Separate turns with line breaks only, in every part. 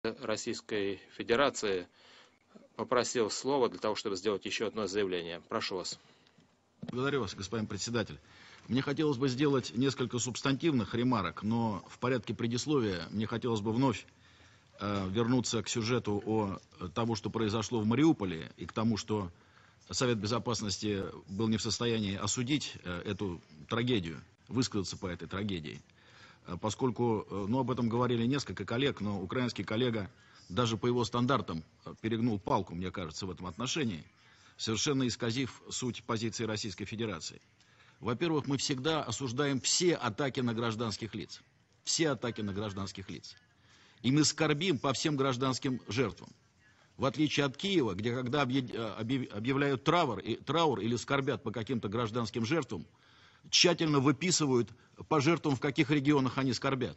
Российской Федерации попросил слова для того, чтобы сделать еще одно заявление. Прошу вас.
Благодарю вас, господин председатель. Мне хотелось бы сделать несколько субстантивных ремарок, но в порядке предисловия мне хотелось бы вновь вернуться к сюжету о тому, что произошло в Мариуполе, и к тому, что Совет Безопасности был не в состоянии осудить эту трагедию, высказаться по этой трагедии. Поскольку, об этом говорили несколько коллег, но украинский коллега даже по его стандартам перегнул палку, мне кажется, в этом отношении, совершенно исказив суть позиции Российской Федерации. Во-первых, мы всегда осуждаем все атаки на гражданских лиц. Все атаки на гражданских лиц. И мы скорбим по всем гражданским жертвам. В отличие от Киева, где когда объявляют траур или скорбят по каким-то гражданским жертвам, тщательно выписывают по жертвам, в каких регионах они скорбят.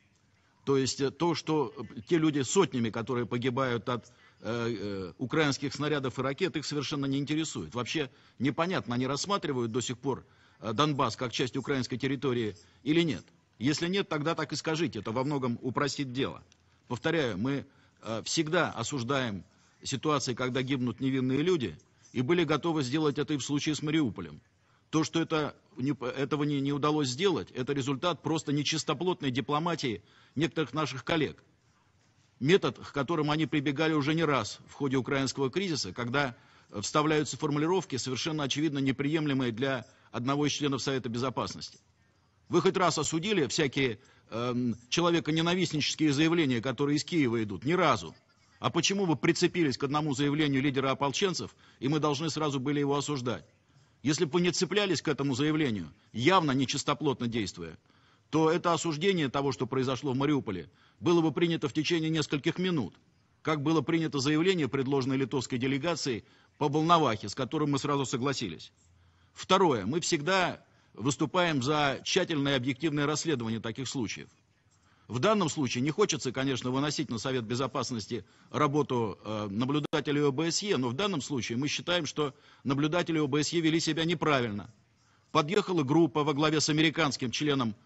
То есть то, что те люди сотнями, которые погибают от украинских снарядов и ракет, их совершенно не интересует. Вообще непонятно, они рассматривают до сих пор Донбасс как часть украинской территории или нет. Если нет, тогда так и скажите, это во многом упростит дело. Повторяю, мы всегда осуждаем ситуации, когда гибнут невинные люди, и были готовы сделать это и в случае с Мариуполем. То, что этого не удалось сделать, это результат просто нечистоплотной дипломатии некоторых наших коллег. Метод, к которому они прибегали уже не раз в ходе украинского кризиса, когда вставляются формулировки, совершенно очевидно неприемлемые для одного из членов Совета Безопасности. Вы хоть раз осудили всякие человеконенавистнические заявления, которые из Киева идут? Ни разу. А почему вы прицепились к одному заявлению лидера ополченцев, и мы должны сразу были его осуждать? Если бы вы не цеплялись к этому заявлению, явно нечистоплотно действуя, то это осуждение того, что произошло в Мариуполе, было бы принято в течение нескольких минут, как было принято заявление, предложенное литовской делегацией по Волновахе, с которым мы сразу согласились. Второе. Мы всегда выступаем за тщательное и объективное расследование таких случаев. В данном случае не хочется, конечно, выносить на Совет Безопасности работу наблюдателей ОБСЕ, но в данном случае мы считаем, что наблюдатели ОБСЕ вели себя неправильно. Подъехала группа во главе с американским членом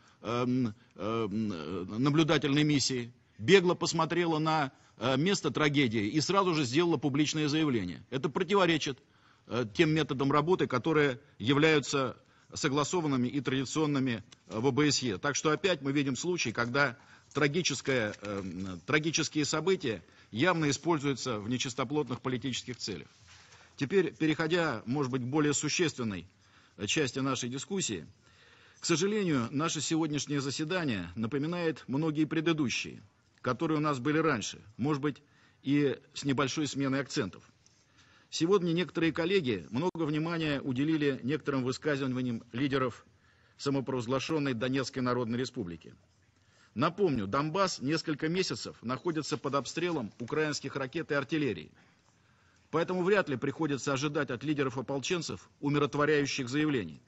наблюдательной миссии, бегло посмотрела на место трагедии и сразу же сделала публичное заявление. Это противоречит тем методам работы, которые являются согласованными и традиционными в ОБСЕ. Так что опять мы видим случай, когда трагические события явно используются в нечистоплотных политических целях. Теперь, переходя, может быть, к более существенной части нашей дискуссии, к сожалению, наше сегодняшнее заседание напоминает многие предыдущие, которые у нас были раньше, может быть, и с небольшой сменой акцентов. Сегодня некоторые коллеги много внимания уделили некоторым высказываниям лидеров самопровозглашенной Донецкой Народной Республики. Напомню, Донбасс несколько месяцев находится под обстрелом украинских ракет и артиллерии. Поэтому вряд ли приходится ожидать от лидеров ополченцев умиротворяющих заявлений.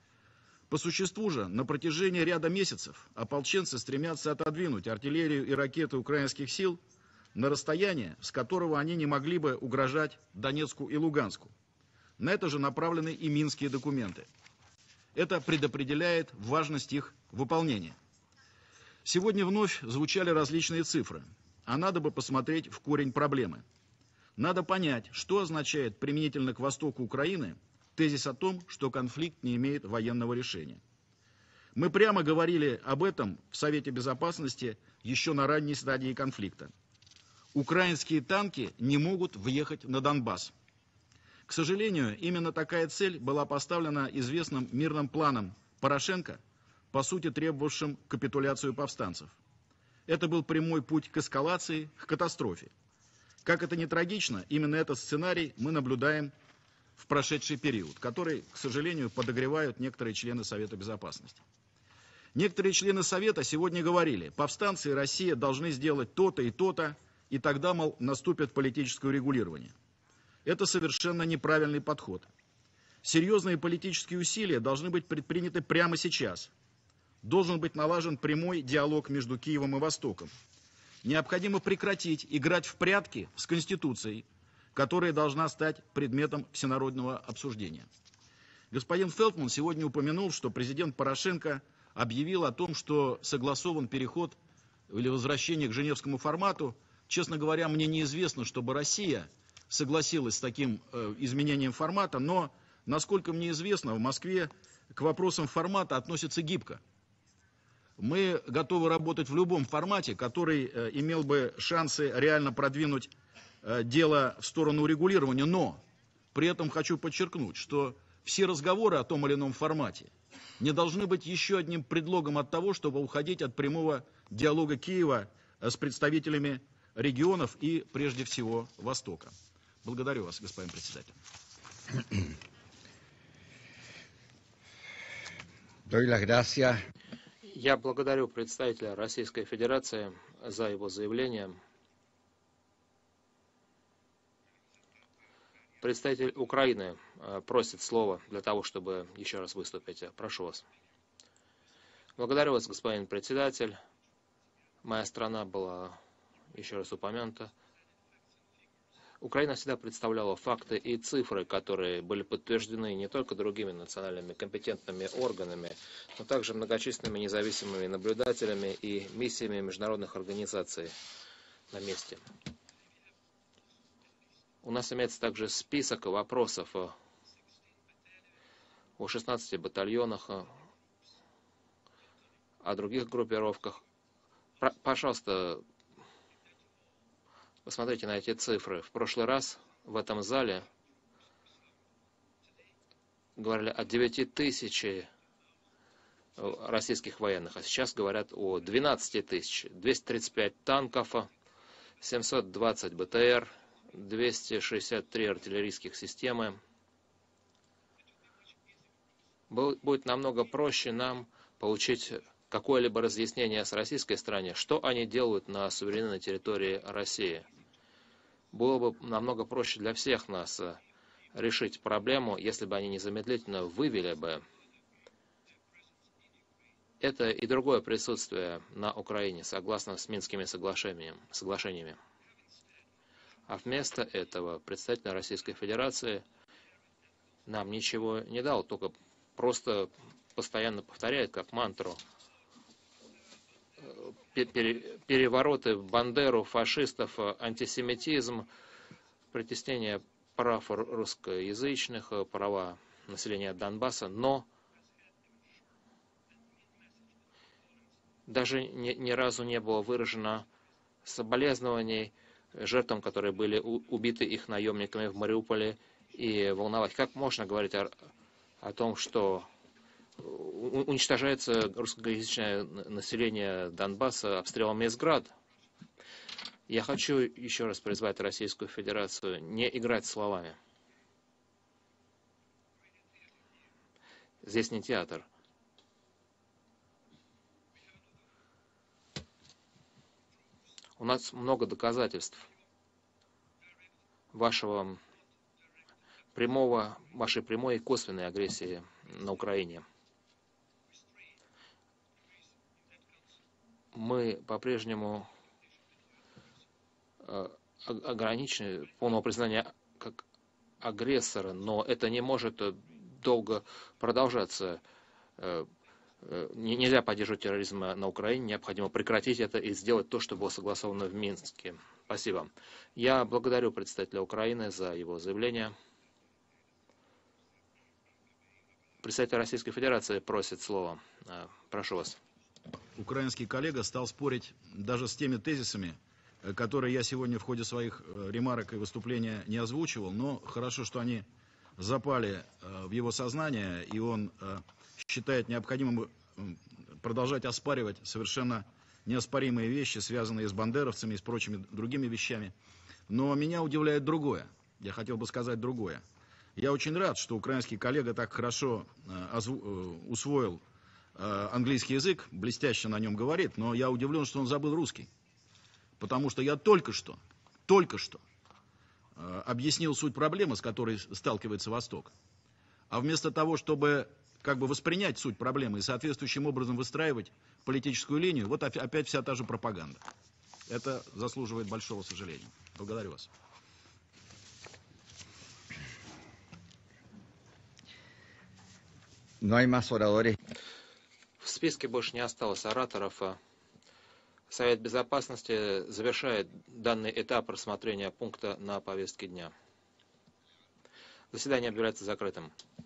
По существу же, на протяжении ряда месяцев ополченцы стремятся отодвинуть артиллерию и ракеты украинских сил на расстояние, с которого они не могли бы угрожать Донецку и Луганску. На это же направлены и минские документы. Это предопределяет важность их выполнения. Сегодня вновь звучали различные цифры, а надо бы посмотреть в корень проблемы. Надо понять, что означает применительно к востоку Украины тезис о том, что конфликт не имеет военного решения. Мы прямо говорили об этом в Совете Безопасности еще на ранней стадии конфликта. Украинские танки не могут въехать на Донбасс. К сожалению, именно такая цель была поставлена известным мирным планом Порошенко, по сути требовавшим капитуляцию повстанцев. Это был прямой путь к эскалации, к катастрофе. Как это ни трагично, именно этот сценарий мы наблюдаем в прошедший период, который, к сожалению, подогревают некоторые члены Совета Безопасности. Некоторые члены Совета сегодня говорили, повстанцы и Россия должны сделать то-то и то-то, и тогда, мол, наступит политическое регулирование. Это совершенно неправильный подход. Серьезные политические усилия должны быть предприняты прямо сейчас. Должен быть налажен прямой диалог между Киевом и Востоком. Необходимо прекратить играть в прятки с Конституцией, которая должна стать предметом всенародного обсуждения. Господин Фелтман сегодня упомянул, что президент Порошенко объявил о том, что согласован переход или возвращение к женевскому формату честно говоря, мне неизвестно, чтобы Россия согласилась с таким изменением формата, но, насколько мне известно, в Москве к вопросам формата относятся гибко. Мы готовы работать в любом формате, который имел бы шансы реально продвинуть дело в сторону урегулирования, но при этом хочу подчеркнуть, что все разговоры о том или ином формате не должны быть еще одним предлогом от того, чтобы уходить от прямого диалога Киева с представителями регионов и, прежде всего, Востока. Благодарю вас, господин председатель.
Я благодарю представителя Российской Федерации за его заявление. Представитель Украины просит слова для того, чтобы еще раз выступить. Прошу вас. Благодарю вас, господин председатель. Моя страна была еще раз упомянута. Украина всегда представляла факты и цифры, которые были подтверждены не только другими национальными компетентными органами, но также многочисленными независимыми наблюдателями и миссиями международных организаций на месте. У нас имеется также список вопросов о 16 батальонах, о других группировках. Пожалуйста, посмотрите на эти цифры. В прошлый раз в этом зале говорили о 9000 российских военных, а сейчас говорят о 12 тысяч. 235 танков, 720 БТР, 263 артиллерийских системы. Будет намного проще нам получить какое-либо разъяснение с российской стороны, что они делают на суверенной территории России. Было бы намного проще для всех нас решить проблему, если бы они незамедлительно вывели бы это и другое присутствие на Украине, согласно с Минскими соглашениями. А вместо этого представитель Российской Федерации нам ничего не дал, только просто постоянно повторяет, как мантру, перевороты в Бандеру, фашистов, антисемитизм, притеснение прав русскоязычных, права населения Донбасса, но даже ни разу не было выражено соболезнований жертвам, которые были убиты их наемниками в Мариуполе и Волновахе. Как можно говорить о том, что уничтожается русскоязычное население Донбасса обстрелом из Град? Я хочу еще раз призвать Российскую Федерацию не играть словами. Здесь не театр. У нас много доказательств вашей прямой и косвенной агрессии на Украине. Мы по-прежнему ограничены полного признания как агрессора, но это не может долго продолжаться. Нельзя поддерживать терроризм на Украине, необходимо прекратить это и сделать то, что было согласовано в Минске. Спасибо. Я благодарю представителя Украины за его заявление. Представитель Российской Федерации просит слова. Прошу вас.
Украинский коллега стал спорить даже с теми тезисами, которые я сегодня в ходе своих ремарок и выступления не озвучивал, но хорошо, что они запали в его сознание, и он считает необходимым продолжать оспаривать совершенно неоспоримые вещи, связанные с бандеровцами и с прочими другими вещами. Но меня удивляет другое. Я хотел бы сказать другое. Я очень рад, что украинский коллега так хорошо усвоил английский язык, блестяще на нем говорит, но я удивлен, что он забыл русский. Потому что я только что объяснил суть проблемы, с которой сталкивается Восток. А вместо того, чтобы воспринять суть проблемы и соответствующим образом выстраивать политическую линию, вот опять вся та же пропаганда. Это заслуживает большого сожаления. Благодарю вас.
В списке больше не осталось ораторов. Совет Безопасности завершает данный этап рассмотрения пункта на повестке дня. Заседание объявляется закрытым.